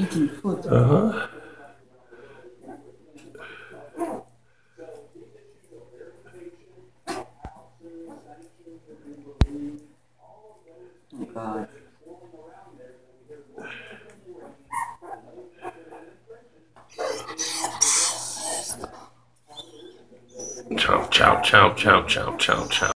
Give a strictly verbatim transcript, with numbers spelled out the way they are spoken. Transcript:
eating food. Uh-huh. Oh God. Chow, chow, chow, chow, chow, chow, chow.